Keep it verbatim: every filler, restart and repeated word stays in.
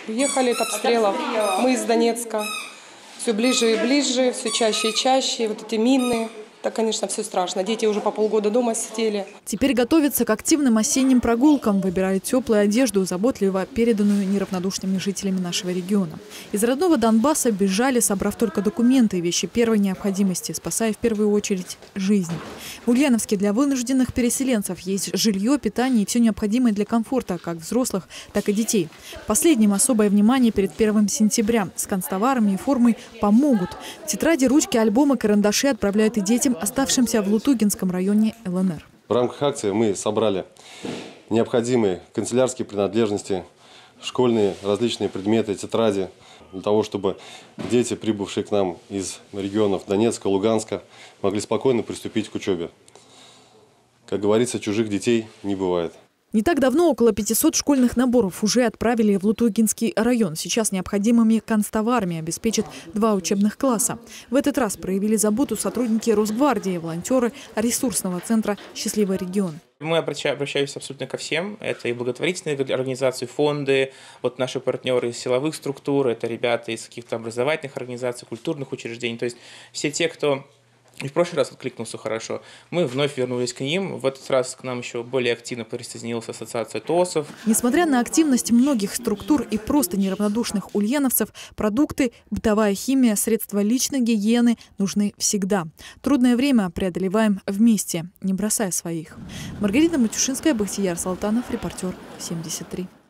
Уехали от обстрелов. Мы из Донецка. Все ближе и ближе, все чаще и чаще. Вот эти мины. Это, конечно, все страшно. Дети уже по полгода дома сидели. Теперь готовятся к активным осенним прогулкам, выбирают теплую одежду, заботливо переданную неравнодушными жителями нашего региона. Из родного Донбасса бежали, собрав только документы и вещи первой необходимости, спасая в первую очередь жизнь. В Ульяновске для вынужденных переселенцев есть жилье, питание и все необходимое для комфорта как взрослых, так и детей. Последним особое внимание перед первым сентября. С канцтоварами и формой помогут. Тетради, ручки, альбомы, карандаши отправляют и детям, оставшимся в Лутугинском районе эл эн эр. В рамках акции мы собрали необходимые канцелярские принадлежности, школьные различные предметы, тетради, для того, чтобы дети, прибывшие к нам из регионов Донецка, Луганска, могли спокойно приступить к учебе. Как говорится, чужих детей не бывает. Не так давно около пятисот школьных наборов уже отправили в Лутугинский район. Сейчас необходимыми канцтоварами обеспечат два учебных класса. В этот раз проявили заботу сотрудники Росгвардии, волонтеры ресурсного центра «Счастливый регион». Мы обращаемся абсолютно ко всем. Это и благотворительные организации, фонды, вот наши партнеры из силовых структур, это ребята из каких-то образовательных организаций, культурных учреждений. То есть все те, кто и в прошлый раз откликнулся хорошо, мы вновь вернулись к ним. В этот раз к нам еще более активно присоединилась ассоциация ТОСов. Несмотря на активность многих структур и просто неравнодушных ульяновцев, продукты, бытовая химия, средства личной гигиены нужны всегда. Трудное время преодолеваем вместе, не бросая своих. Маргарита Матюшинская, Бахтияр Салтанов, репортер семьдесят три.